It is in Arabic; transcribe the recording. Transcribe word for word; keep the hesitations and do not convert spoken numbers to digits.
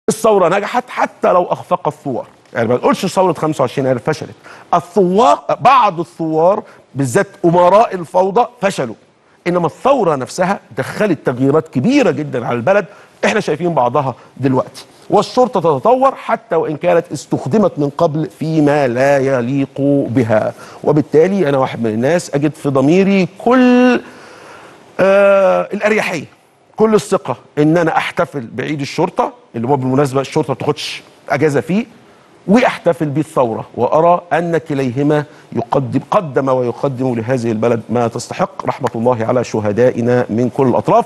الثورة نجحت حتى لو أخفق الثوار، يعني ما نقولش ثورة خمسة وعشرين يناير فشلت، الثوار بعض الثوار بالذات أمراء الفوضى فشلوا، إنما الثورة نفسها دخلت تغييرات كبيرة جدا على البلد احنا شايفين بعضها دلوقتي، والشرطة تتطور حتى وإن كانت استخدمت من قبل فيما لا يليق بها، وبالتالي أنا واحد من الناس أجد في ضميري كل آه الأريحية، كل الثقة ان انا احتفل بعيد الشرطة اللي هو بالمناسبة الشرطة ما بتاخدش اجازة فيه، واحتفل بالثورة، وارى ان كليهما يقدم قدم ويقدم لهذه البلد ما تستحق، رحمة الله على شهدائنا من كل الاطراف.